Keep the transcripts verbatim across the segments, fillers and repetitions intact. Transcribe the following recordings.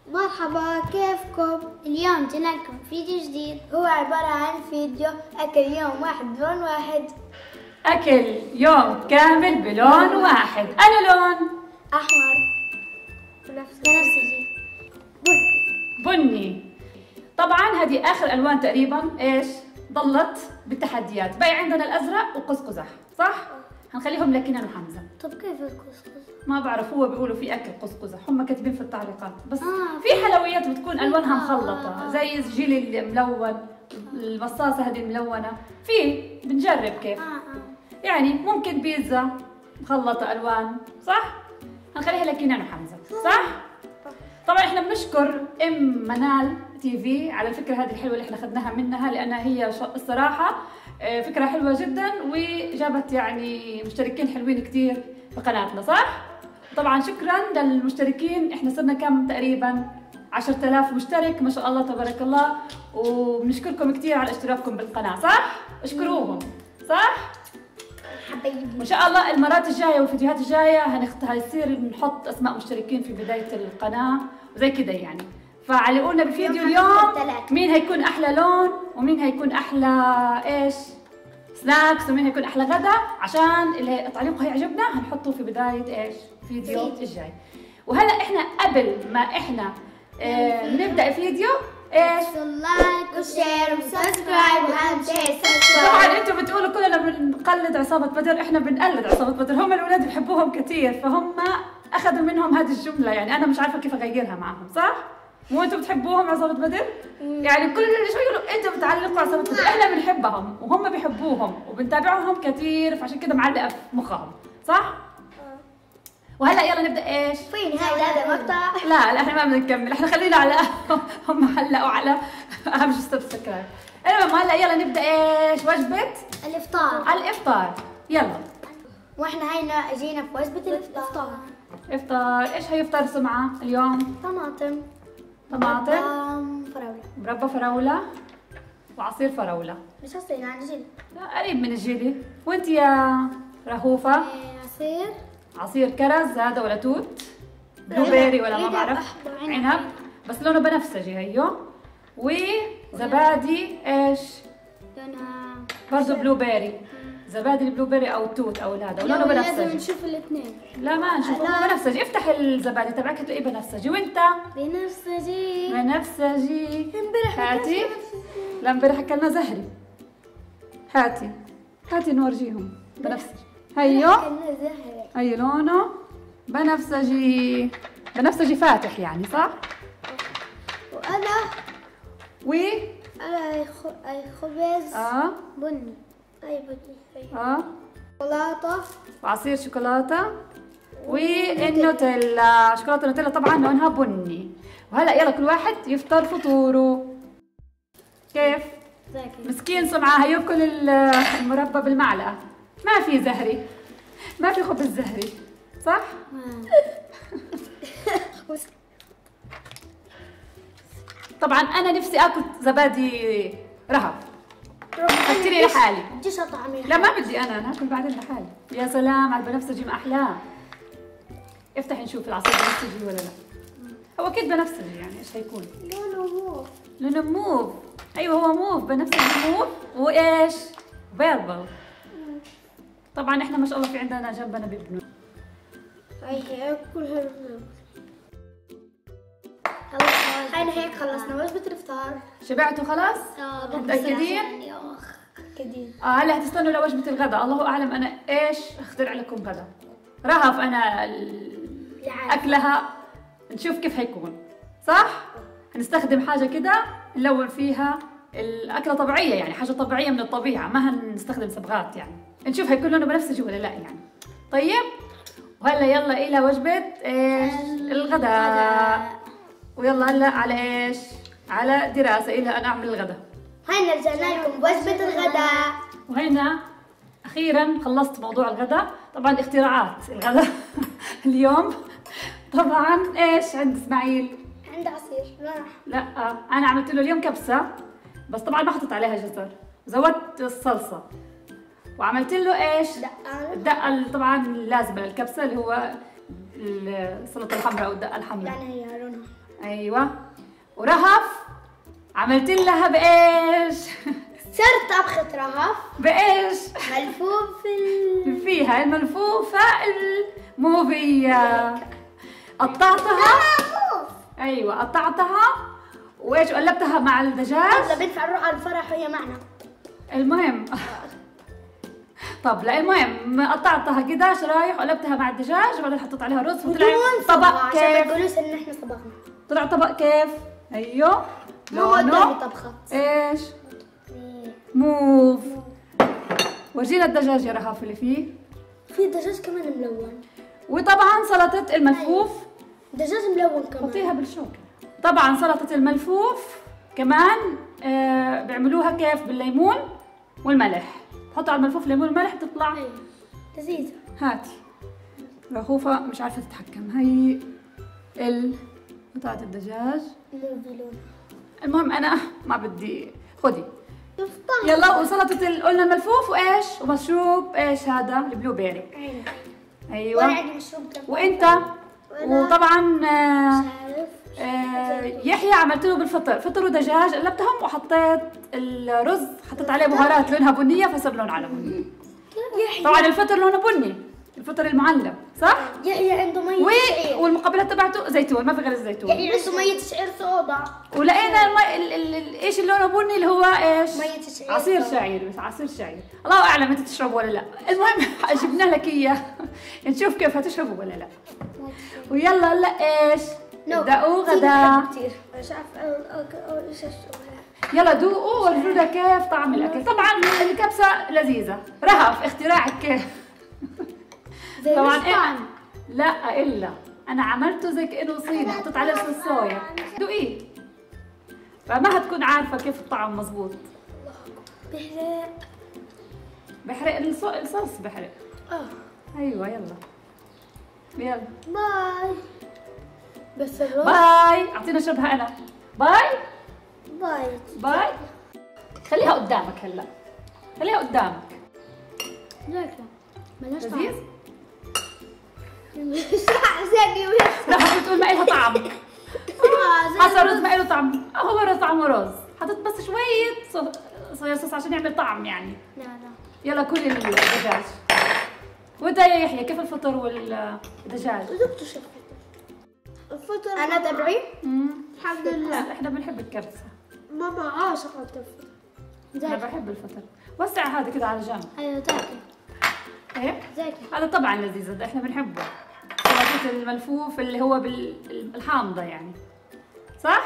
مرحبا، كيفكم؟ اليوم جينا لكم فيديو جديد، هو عبارة عن فيديو أكل يوم واحد بلون واحد. أكل يوم كامل بلون واحد. أنا لون أحمر بنفسجي بني. بني. طبعا هذه آخر ألوان تقريبا إيش ضلت بالتحديات. باقي عندنا الأزرق وقوس قزح، صح؟ هنخليهم لكنان وحمزة. طب كيف القصقص؟ ما بعرف، هو بيقولوا في أكل قوس قزح، هم كاتبين في التعليقات. بس آه. في حلويات بتكون ألوانها آه. مخلطة، زي الجيل الملون، المصاصة هذه الملونة. في بنجرب كيف. آه آه. يعني ممكن بيتزا مخلطة ألوان، صح؟ هنخليها لكنان وحمزة، صح؟ طبعا احنا بنشكر ام منال تي في على الفكرة هذه الحلوة اللي احنا اخذناها منها، لأنها هي الصراحة فكرة حلوة جدا، وجابت يعني مشتركين حلوين كثير في قناتنا، صح؟ طبعا شكرا للمشتركين، احنا صرنا كم تقريبا عشرة آلاف مشترك، ما شاء الله تبارك الله، وبنشكركم كثير على اشتراككم بالقناة، صح؟ اشكروهم، صح؟ حبايبي وان شاء الله المرات الجايه والفيديوهات الجايه هنخت... هيصير نحط اسماء مشتركين في بدايه القناه وزي كده يعني. فعلقوا لنا بالفيديو اليوم مين هيكون احلى لون، ومين هيكون احلى ايش سناكس، ومين هيكون احلى غدا، عشان اللي تعليقه هيعجبنا هنحطه في بدايه ايش فيديو الجاي. وهلا احنا قبل ما احنا اه نبدا الفيديو ايش لايك وشير وسبسكرايب، واهم شيء سبسكرايب. طبعا انتم بتقولوا كلنا بنقلد عصابة بدر، احنا بنقلد عصابة بدر، هم الاولاد بيحبوهم كثير، فهم اخذوا منهم هذه الجملة، يعني انا مش عارفة كيف اغيرها معهم، صح؟ مو انتم بتحبوهم عصابة بدر؟ يعني كل اللي شو يقولوا انتم بتعلقوا عصابة بدر، احنا بنحبهم وهم بيحبوهم وبنتابعهم كثير، فعشان كده معلقة في مخهم، صح؟ وهلا يلا نبدا ايش؟ في نهاية هذا المقطع. لا لا احنا ما بدنا نكمل، احنا خلينا على هم علقوا على اهم شيء سبسكرايب. المهم هلا يلا نبدا ايش وجبه الافطار. على الافطار، يلا. واحنا هينا جينا في وجبة الإفطار. افطار، ايش هيفطر سمعة اليوم؟ طماطم، طماطم، آم، فراولة، مربى فراولة وعصير فراولة. مش هصير عن جد. لا قريب من الجيلي. وانت يا رهوفة؟ إيه، عصير عصير كرز هذا ولا توت؟ بلو بيري ولا ما بعرف؟ عنب بس لونه بنفسجي هيو. وزبادي ايش؟ لونها برضه بلو بيري، زبادي البلو بيري او التوت او هذا، ولونه لازم بنفسجي. نشوف الاثنين. لا ما نشوف، لا. هو بنفسجي. افتح الزبادي تبعك هتلاقيه بنفسجي. وانت؟ بنفسجي. بنفسجي. امبارح هاتي. لا امبارح اكلنا زهري. هاتي هاتي نورجيهم بنفسجي. هيو كنا زهرة. هي لونه بنفسجي، بنفسجي فاتح يعني، صح؟ وأنا و أنا أي خ- أي خبز اه بني. أي بني. أي اه شوكولاتة. وعصير شوكولاته والنوتيلا. شوكولاته نوتيلا طبعا لونها بني. وهلا يلا كل واحد يفطر فطوره. كيف؟ زاكي. مسكين سمعة هياكل ال- المربى بالمعلقه، ما في زهري، ما في خبز زهري، صح؟ طبعا انا نفسي اكل زبادي رهب، اشتري لحالي. بديش أطعمي. لا ما بدي انا، انا هاكل بعدين لحالي. يا سلام على البنفسجي، ما احلاه. افتح نشوف العصير بنفسجي ولا لا. هو اكيد بنفسجي، يعني ايش هيكون؟ لونه موف. لونه موف. ايوه هو موف، بنفسجي موف. وايش؟ بيربل. طبعا احنا ما شاء الله في عندنا جنبنا بيبنوا. هي كلها خلص. هينا هيك خلصنا وجبة الإفطار. شبعتوا خلاص؟ اه متأكدين؟ يا اخ كدين. اه هلا هتستنوا لوجبة الغداء، الله اعلم انا ايش اخترع لكم غدا. رهف انا ال- اكلها نشوف كيف حيكون، صح؟ هنستخدم حاجة كده نلون فيها الأكلة طبيعية، يعني حاجة طبيعية من الطبيعة، ما هنستخدم صبغات يعني. نشوف هيكون لونه بنفسجي ولا لا يعني. طيب؟ وهلا يلا إلى وجبة ايش؟ الغداء. ويلا هلا على ايش؟ على دراسة إلى أن أعمل الغداء. هينا رجعنا لكم بوجبة الغداء. وهنا أخيرا خلصت موضوع الغداء. طبعا اختراعات الغداء اليوم طبعا ايش عند إسماعيل؟ عند عصير راح. لا انا عملت له اليوم كبسه، بس طبعا ما حطيت عليها جزر، زودت الصلصه. وعملت له ايش؟ دقة. الدقه طبعا اللازمه للكبسه اللي هو السلطه الحمراء او الدقه الحمراء. يعني هي لونها ايوه. ورهف عملت لها بايش؟ صرت طبخة رهف بايش؟ ملفوف فيها الملفوفة الموفية. قطعتها. ايوه قطعتها وايش قلبتها مع الدجاج. هلا بنفع نروح على الفرح وهي معنا. المهم طب لا المهم قطعتها كده شرايح وقلبتها مع الدجاج وبعدين حطيت عليها رز وطلع طبق كيف؟ عشان ما تقولوش ان احنا طبخنا. طلع طبق كيف؟ ايوه لونه طبخة ايش؟ موف. ورجينا الدجاج يا رهف اللي فيه. في دجاج كمان ملون. وطبعا سلطة الملفوف. دجاج ملون كمان. حطيها بالشوكة. طبعا سلطة الملفوف كمان آه بيعملوها كيف؟ بالليمون والملح. بحطوا على الملفوف ليمون وملح بتطلع لذيذة. هاتي رخوفة مش عارفة تتحكم. هي ال قطعة الدجاج. المهم أنا ما بدي. خدي يلا. وسلطة ال... قلنا الملفوف وإيش؟ ومشروب إيش هذا؟ البلو بيري. أيوة. وأنا عندي مشروب كمان. وأنت؟ وطبعا آه آه يحيى عملت له بالفطر فطر ودجاج قلبتهم وحطيت الرز حطيت عليه بهارات لونها بنيه فصار لون على بني. طبعا الفطر لونه بني الفطر المعلب صح؟ يحيى عنده مية و... شعير. والمقبلات تبعته زيتون ما في غير الزيتون. يحيى عنده مية شعير صودا. ولقينا المي... ال... ال... ال... ايش اللي لونه بني اللي هو ايش؟ مية شعير. عصير شعير. بس عصير شعير الله اعلم انت تشرب ولا لا. المهم جبنا لك اياه نشوف كيف هتشربوا ولا لا. ويلا هلا ايش؟ ابدأوا غدا. مش عارفة ايش يلا دوقوا ورجونا كيف طعم الاكل. طبعا الكبسه لذيذه. رهف اختراعك كيف؟ طبعا إيه؟ لا الا انا عملته زي كانه صيني حطيت عليه صوص صويا. دوقيه فما هتكون عارفه كيف الطعم مزبوط. بحرق بحرق الصوص بحرق. اه ايوه يلا يلا باي. بس الرز باي. اعطينا شربها انا. باي باي باي. خليها قدامك هلا. خليها قدامك. لا مالهاش طعم. لذيذ. زاكي راح تقول ما لها طعم. هسه الرز ما له طعم. هو رز طعمه رز. حطيت بس شوية صويا صوص عشان يعمل طعم يعني. لا لا يلا كلي الدجاج. وانت يا يحيى كيف الفطر والدجاج؟ ذقت شو الفطر؟ انا تبعي الحمد لله. احنا بنحب الكبسة. ماما عاشقة الفطر. انا بحب الفطر. وسع هذا كده على جنب. ايوه زاكي. ايه؟ زاكي. هذا طبعا لذيذ ده احنا بنحبه. سلطة الملفوف اللي هو بالحامضة يعني. صح؟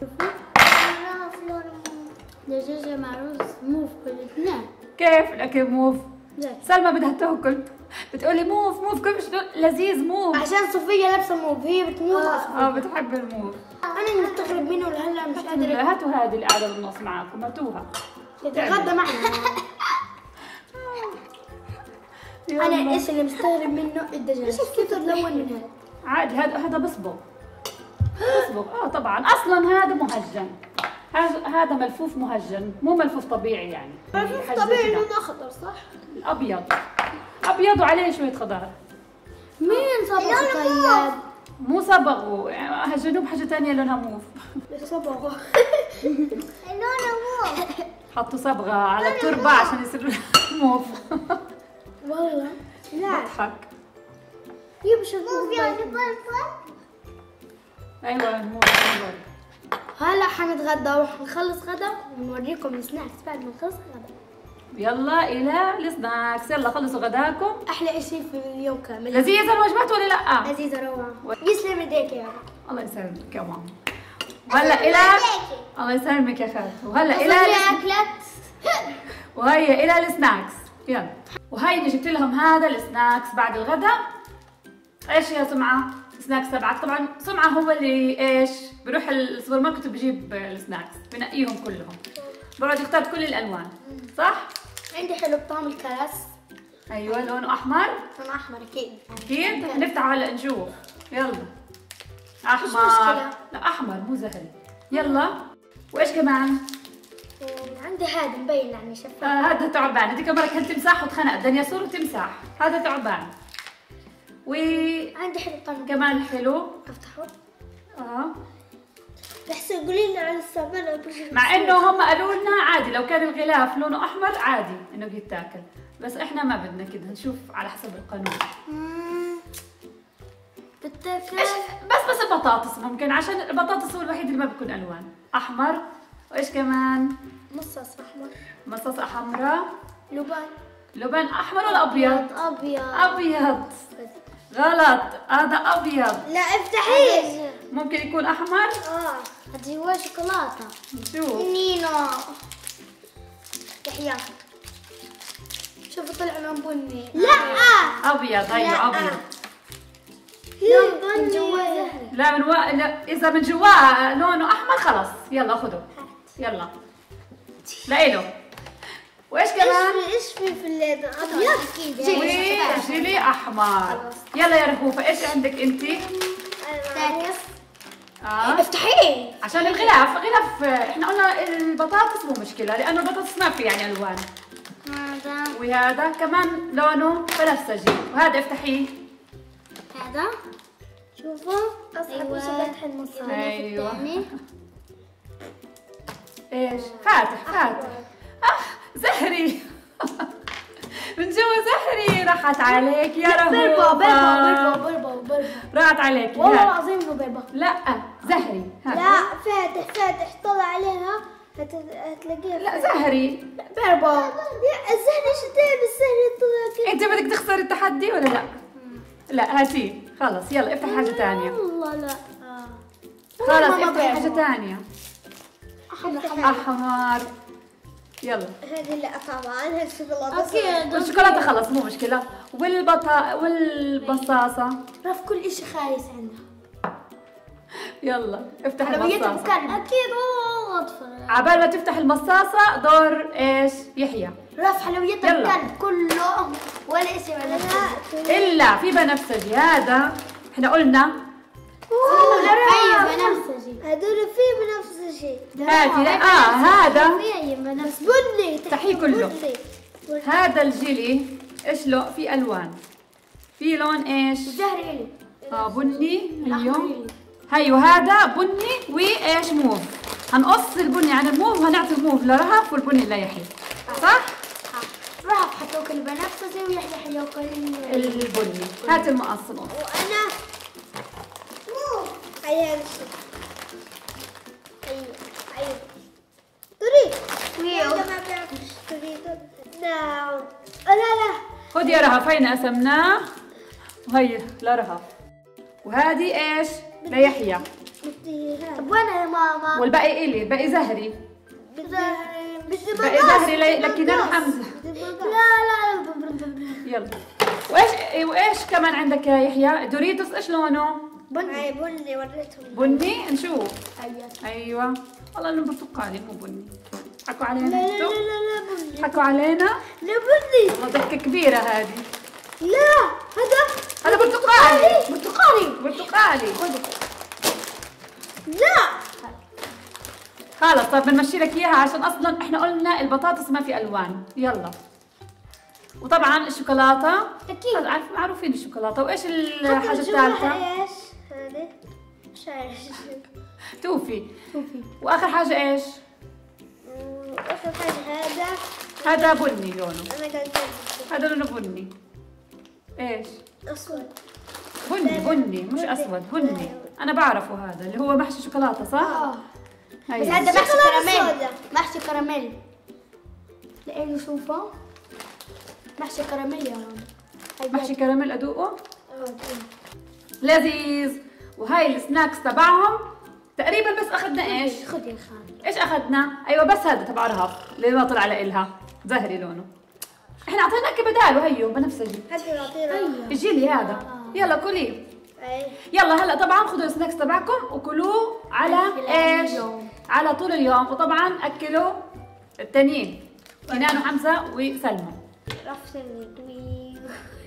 دجاجة مع رز موف بالاثنين. كيف الاكل موف؟ زاكي. سلمى بدها تاكل بتقولي موف موف كل مش لذيذ موف. عشان صوفيا لابسة موف هي بتموت. اه بتحب الموف. انا مستغرب منه لهلا مش قادرة. هاتوا هذه اللي قاعدة بالنص معاكم هاتوها. يتغدى معنا. انا ايش اللي مستغرب منه الدجاج. كيف تلون من هذا؟ عادي هذا هذا بصبغ. بصبغ اه طبعا اصلا هذا مهجن. هذا هذا ملفوف مهجن مو ملفوف طبيعي يعني. ملفوف طبيعي لونه اخضر صح؟ الابيض. ابيض وعليه شوية خضار. مين صبغ طيب؟ مو صبغوا هجنوه بحاجة ثانية لونها موف. صبغوا. لونه موف. حطوا صبغة على التربة عشان يصير موف. والله لا بضحك. يمشي موف يعني بلبل. ايوه موف. هلا حنتغدى وحنخلص غدا ونوريكم السناكس بعد ما نخلص غدا. يلا الى السناكس. يلا خلصوا غداكم. احلى شيء في اليوم كامل. لذيذة الوجبات ولا لا؟ لذيذة روعة. يسلم ايديك يا رب. الله يسلمك يا ماما. وهلا الى الله يسلمك يا خالتي. وهلا الى اكلت. وهي الى السناكس. يلا وهي اللي جبت لهم هذا السناكس بعد الغداء. ايش يا سمعة؟ السناكس تبعك طبعا سمعة هو اللي ايش؟ بروح السوبر ماركت وبجيب السناكس بنقيهم كلهم. بقعد يختار كل الالوان صح؟ عندي حلو بطعم الكرز. ايوه لونه احمر. لونه احمر اكيد. اكيد نفتحه هلا نشوف. يلا احمر. لا احمر مو زهري. يلا وايش كمان؟ عندي هذا مبين يعني شفاف. آه هذا تعبان. هذيك مرة كان تمساح وتخنق ديناصور وتمساح. هذا تعبان. و عندي حلو بطعم كمان حلو. افتحه. اه تقولي لنا على الصابون مع انه هم قالوا لنا عادي لو كان الغلاف لونه احمر عادي انه يتاكل، بس احنا ما بدنا كده، نشوف على حسب القانون. بتاكل ايش بس بس البطاطس ممكن، عشان البطاطس هو الوحيد اللي ما بيكون الوان احمر. وايش كمان؟ مصاص احمر، مصاصة حمراء، لبان لبان احمر ولا ابيض؟ ابيض. ابيض. غلط، هذا ابيض. لا افتحيه. ممكن يكون احمر. اه هذه جوا شوكولاته. نشوف. نينو. يحيى شوفوا طلع لون بني. لا ابيض. ايوه ابيض. لون من جوا بني. زهري. لا من و... لا اذا من جواه لونه احمر خلص يلا خذوا. يلا لإله. وايش كمان؟ ايش في في الليل؟ ابيض اكيد. وجيلي احمر. يلا يا رهوفه ايش عندك انت؟ تعكس. اه افتحيه عشان الغلاف، غلاف احنا قلنا البطاطس مو مشكله لانه البطاطس ما في يعني الوان. هذا وهذا كمان لونه بنفسجي، وهذا افتحيه. هذا شوفوا. اصعب أيوة. شيء فتح المصاص. ايوه الثاني. ايش؟ فاتح فاتح. اه زهري. من جوا زهري. راحت عليك يا رهوفه. بربو بربو بربو بربو. راحت عليك. والله لا. العظيم انه بربو. لا زهري. ها. لا فاتح فاتح طلع عليها هت- هتلاقيها. لا زهري. بربو. يا الزهري شتاء الزهري طلع كده. انت بدك تخسري التحدي ولا لا؟ لا هاتيه خلص يلا افتح حاجه ثانيه. والله لا. خلص ماما افتح حاجه بيعمل. ثانيه. احمر. يلا هذه اللي طبعا هذه الشوكولاته. اكيد والشوكولاته خلص مو مشكله. والبطا والبصاصه. رف كل اشي خايس عندها. يلا افتح حلويات المصاصه. مكان اكيد والله اطفال. عبال ما تفتح المصاصه دور ايش؟ يحيى. رف حلويات يلا. مكان كله ولا اشي ولا شيء. الا في بنفسجي هذا احنا قلنا. ايوه بنفسجي. هذول في بنفس الشيء. هاتي لا اه هذا في بنفس بني افتحيه كله. بني. هذا الجيلي ايش له؟ في الوان. في لون ايش؟ زهري الي. اه بني. الأحمر ايوه إلي. هيو هذا بني وايش موف. هنقص البني عن الموف وهنعطي الموف لرهف والبني ليحيى. صح؟ رهف حتوكل بنفسجي ويحيى حيوكل البني. هات المقص نقص. وانا مو هي هذا الشيء. ايوه ايوه تريد. ويو. هذا ما بيعرفش تريد. نعم. لا لا خذ يا رهف هينا قسمناه وهي لرهف. وهذه ايش؟ ليحيى. بدي هذا. طب وين يا ماما؟ والباقي الي، باقي زهري. بدي بدي باقي زهري لي- لكنان وحمزه. لا لا. يلا. وايش وايش كمان عندك يا يحيى؟ دوريتوس ايش لونه؟ بني بني وريتهم. بني نشوف. ايوه. ايوه والله انه برتقالي مو بني. حكوا لا علينا لا لا انتو؟ لا بني. حكوا علينا؟ لا بني. والله ضحكة كبيرة هذه. لا هذا هذا برتقالي. برتقالي. برتقالي. لا. خلص طيب بنمشي لك اياها عشان اصلا احنا قلنا البطاطس ما في الوان. يلا. وطبعا الشوكولاتة اكيد. عارف معروفين الشوكولاتة. وايش الحاجة الثالثة؟ ايش؟ هذه مش عارف. توفي. شوفي. واخر حاجة ايش؟ اخر حاجه هذا. هذا بني لونه. انا قاعد هذا لونه بني. ايش؟ اسود. بني بني مش اسود بني. انا بعرفه هذا اللي هو محشي شوكولاتة صح؟ اه. هيا. بس هذا محشي شوكولاتة كراميل. سودا. محشي كراميل. لانه شوفه محشي كراميل يا رب. محشي كراميل ادوقه. اه لذيذ. وهاي السناكس تبعهم تقريبا بس اخذنا ايش؟ خذ يا خالد. ايش اخذنا؟ ايوه بس هذا تبع رهف اللي ما طلع لإلها زهري لونه. احنا اعطيناك بداله هيو بنفسجي. هذه نعطيها. اجي لي هذا. يلا كلي. اي. يلا هلا طبعا خذوا السناكس تبعكم وكلوه على ايش؟ على طول اليوم. وطبعا اكلوا التانيين كنان وحمزه وسلمى. رفسني.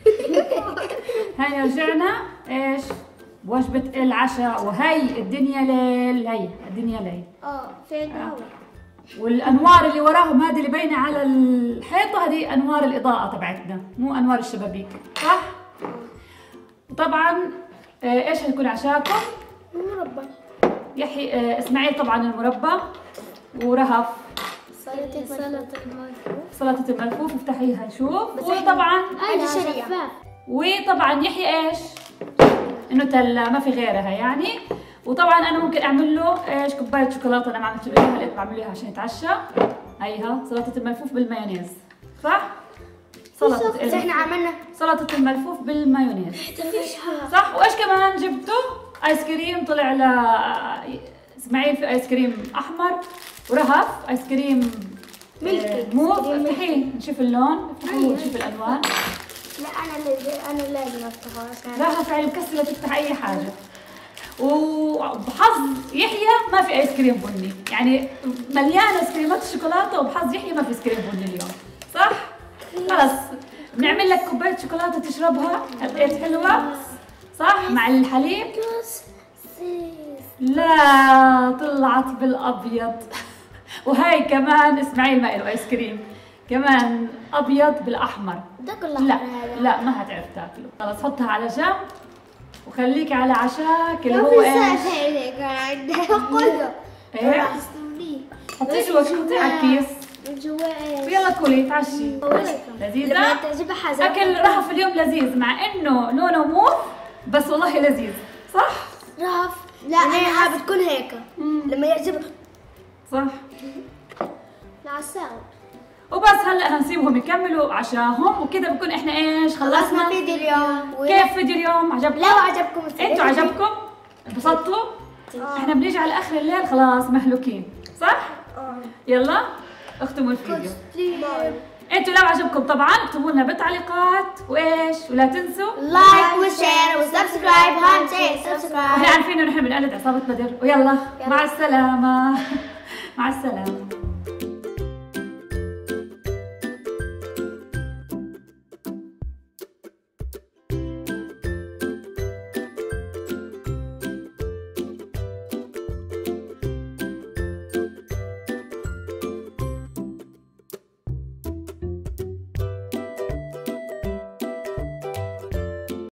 هيا رجعنا ايش؟ وجبة العشاء. وهي الدنيا ليل. هي الدنيا ليل. اه فين هو؟ والانوار اللي وراهم هذه اللي باينه على الحيطه هذه انوار الاضاءه تبعتنا مو انوار الشبابيك صح؟ وطبعا آه، ايش حيكون عشاكم؟ مربى. يحيى آه اسماعيل طبعا المربى، ورهف سلطة الملفوف. سلطة الملفوف، افتحيها نشوف. وطبعا هذا شفاف. وطبعا يحيى ايش؟ نوتيلا، ما في غيرها يعني. وطبعا انا ممكن اعمل له ايش؟ كوبايه شوكولاته. انا ما عملت له اياها، لقيت بعمل لها عشان يتعشى. هيها سلطه الملفوف بالمايونيز، صح؟ سلطه بس احنا عملنا سلطه الملفوف بالمايونيز، صح؟ وايش كمان جبته؟ ايس كريم طلع ل اسماعيل، في ايس كريم احمر، ورهف ايس كريم ملكي موف. افتحيه نشوف اللون، افتحيه نشوف الالوان. لا انا اللي انا لازم افتحها عشان رهف يعني مكسله تفتح اي حاجه. وبحظ يحيى ما في ايس كريم بني، يعني مليانه ايس كريمات الشوكولاته، وبحظ يحيى ما في ايس كريم بني اليوم، صح؟ خلص بنعمل لك كوبايه شوكولاته تشربها، قد حلوه، صح؟ مع الحليب. لا طلعت بالابيض. وهي كمان اسماعيل ما له ايس كريم، كمان ابيض بالاحمر. ده كله لا هذا. لا ما هتعرف تاكله. خلص حطها على جنب وخليك على عشاك اللي هو ايش؟ كله ايه؟ حطيه جوا، حطيه على الكيس جوا ايش؟ ويلا كلي تعشي. لذيذة؟ لما تعجبها حاجة اكل رهف اليوم لذيذ، مع انه لونه موف بس والله لذيذ، صح؟ رهف. لا انا بتكون هيك لما يعجبك، صح. مع الساعة. وبس هلا هنسيبهم يكملوا عشاهم، وكذا بكون احنا ايش؟ خلصنا فيديو اليوم. كيف فيديو اليوم؟ عجبكم؟ لو عجبكم انتوا عجبكم؟ انبسطتوا؟ احنا بنيجي على اخر الليل خلاص مهلوكين، صح؟ يلا اختموا الفيديو. انتوا لو عجبكم طبعا اكتبوا لنا بالتعليقات، وايش؟ ولا تنسوا لايك وشير وسبسكرايب. هان شيء سبسكرايب. احنا عارفين انه نحن بنقلد عصابة بدر. ويلا مع السلامة. مع السلامة.